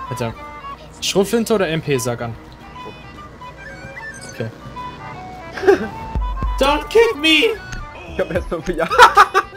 Alter. Schrotflinte oder MP, sag an. Okay. Don't kick me! Ich hab erst mal ja.